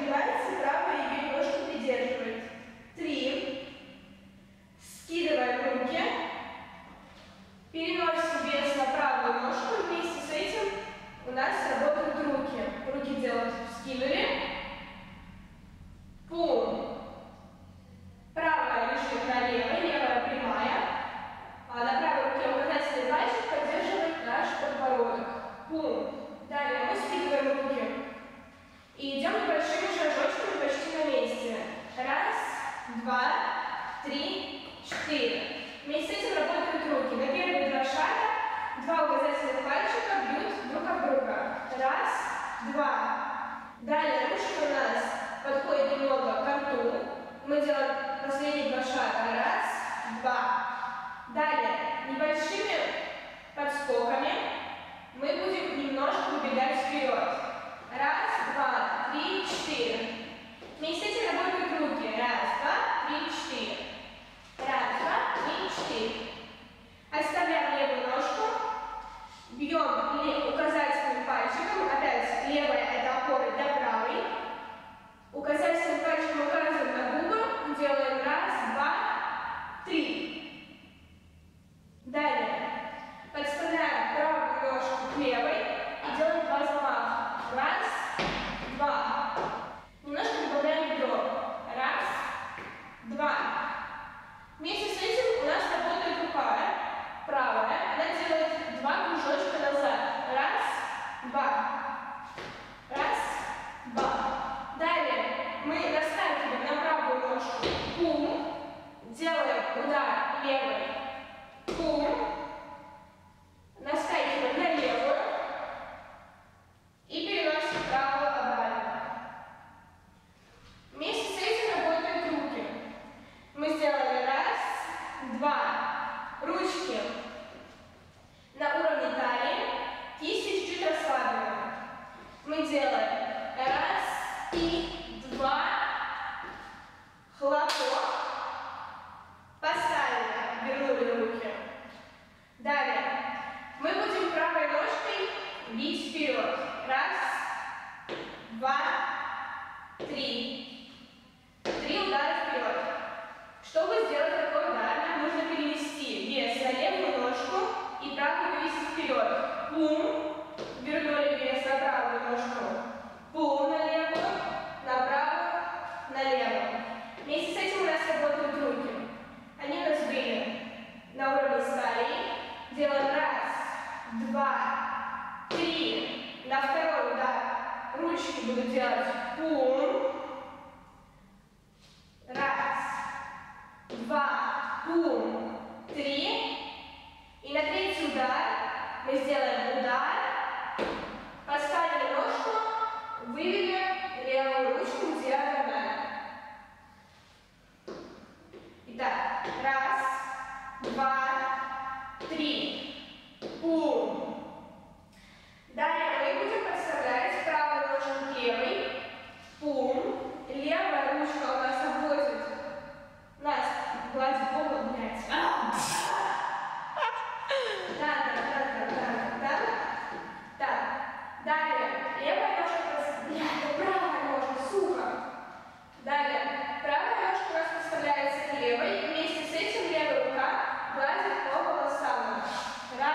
поднимается, правая ее немножко придерживает. 3. Скидываем руки. Переносим вес на правую ножку. Вместе с этим у нас работают руки. Руки делают, скинули. Пум. Правая лежит на левой, левая прямая. А на правой руке указательный пальчик поддерживает наш подбородок. Пум. Далее мы скидываем руки. И идем небольшими шажочками почти на месте. 1, 2, 3, 4. Вместе с этим работают руки. На первые 2 шага 2 указательных пальчика бьют друг об друга. 1, 2. Далее ручка у нас подходит немного к рту. Мы делаем последние 2 шага. 1, 2. Далее небольшими подскоками мы будем немножко убегать вперед. 1, 2, 3, 4. Вместе с этим работают руки. 1, 2, 3, 4. 1, 2, 3, 4. Оставляем левую ножку. Бьем указательным пальчиком. Опять левая – это опора для правой. Указательным пальчиком указываем на губы. Делаем 1, 2, 3. Далее подставляем правую ножку к левой и делаем 2 замаха. 1, 2. Немножко добавляем бедро. 1, 2. Вместе с этим у нас работает рука правая. Она делает 2 кружочка назад. 1, 2. 1, 2. Далее мы наскакиваем на правую ножку. Пум. Делаем удар левой. Пум. Наскакиваем на левую. И переносим правую обратно. Вместе с этим работают руки. Мы сделали 1, 2. Ручки на уровне талии. Кисти чуть-чуть расслаблены. Мы делаем 1 и 2. Хлопок. Поставили. Вернули руки. Далее мы будем правой ножкой бить вперед. 1, 2, 3. 3 удара вперед. Чтобы сделать такой удар, нам нужно перенести вес на левую ножку и правую вывести вперед. Пум. Вернули вес на правую ножку. Пум на левую, на правую, на левую. Вместе с этим у нас работают руки. Они у нас были на уровне талии. Делаем 1, 2, 3. На второй удар ручки будут делать пум. 1, 2, пум, 3. И на третий удар мы сделаем удар, поставили ножку, вывели левую ручку диагонально. Итак, 1, 2, 3. Пум. Далее мы будем подставлять правую ножку к левой. Пум. Левая ручка у нас обводит нас, гладит пол, блядь. Да. Так. Далее левая ножка, блядь, правая ножка, сука. Далее правая ножка у нас подставляется к левой. И вместе с этим левая рука гладит по волосам. 1.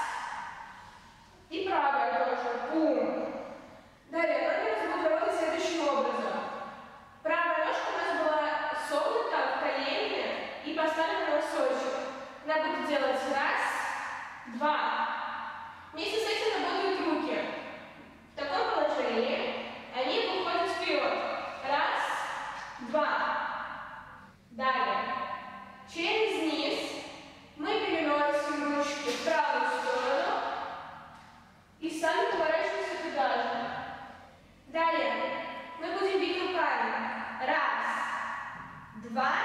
И правая тоже. Пум. Далее ноги у нас будут работать следующим образом. Правая ножка у нас была согнута в колене и поставлена на носочек. Она будет делать 1, 2. Вместе с этим работают руки. В таком положении они выходят вперед. 1, 2. Далее. Через низ мы переносим ручки в правую сторону и сами поворачиваемся туда же. Далее мы будем бить руками. 1, 2,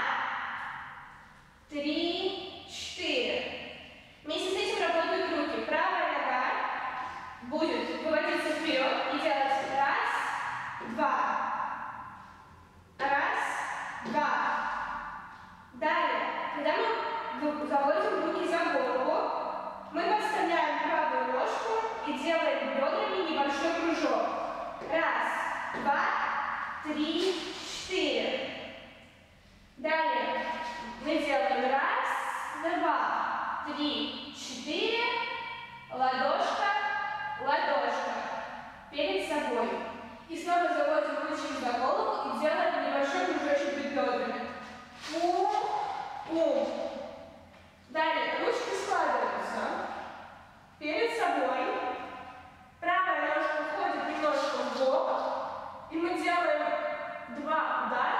3, 4. Вместе с этим работают руки. Правая нога будет выводиться вперед и делать 1, 2. 1, 2. Далее, когда мы заводим руки за голову, мы подставляем правую ножку и делаем бедрами небольшой кружок. 1, 2, 3, 4. Далее мы делаем 1, 2, 3, 4. Ладошка, ладошка. Перед собой. И снова заводим ручки за голову и делаем небольшой кружочек перед бедрами. Далее ручки складываются перед собой. Правая ножка входит немножко в бок. И мы делаем 2 удара